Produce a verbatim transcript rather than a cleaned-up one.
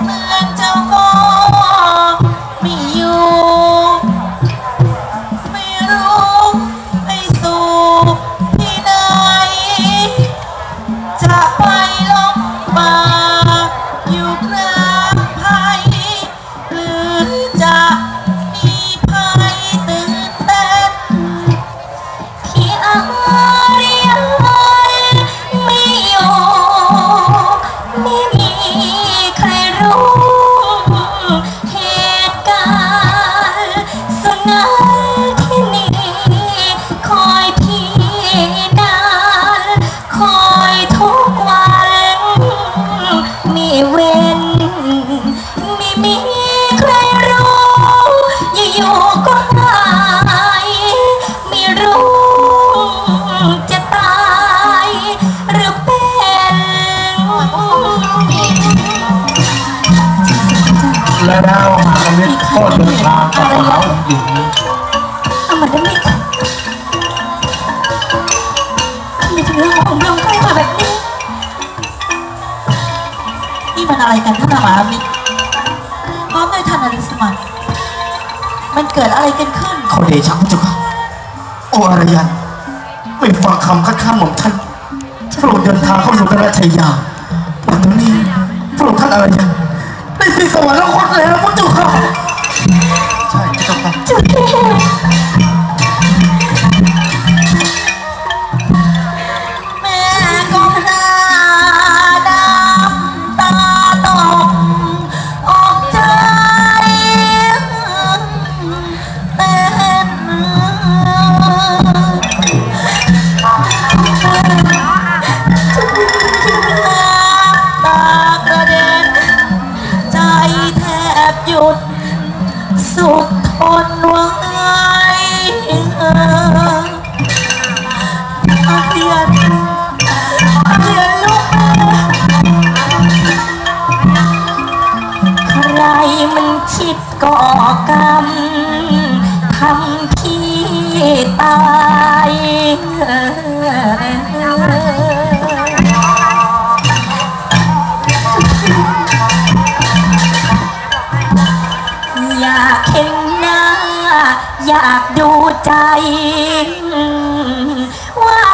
เมืองเจ้าก็ไม่อยู่ไม่รู้ไปสู่ที่ไหนจะไปลงป่าอยู่กลางภัยหรือจะมีภัยตื่นเต้นที่อารีไม่อยู่ไม่มีใครรู้เหตุการณ์สุนัขที่นี่คอยพี่นานคอยทุกวันมีเว้นไม่มีใครรู้อยู่ๆก็หายไม่รู้จะตายหรือเป็นและแล้วมหาวิทย์ก็เดินทางกับมหาหญิงเอามาได้ไหมทำไมถึงร้องผมร้องไห้มาแบบนี้นี่มันอะไรกันท่านมหาวิทย์พร้อมด้วยท่านอริสมันมันเกิดอะไรกันขึ้นขอเดชะพระเจ้าค่ะโออารยันไม่ฟังคำคัดค้านของท่านพระองค์เดินทางเข้าสู่พระราชยาวันนี้พระองค์ท่านอารยันได้สิ้นสวรรคตแล้วพระเจ้าค่ะใช่พระเจ้าค่ะจุดที่แม่ก็หน้าดำตาตกออกใจเต้นตากระเด็นใจแทบหยุดสุดทนไว้อาเพียนอาเพียนลูกใครมันคิดก่อกรรมทำพี่ตายอยากเห็นหน้าอยากดูใจว่า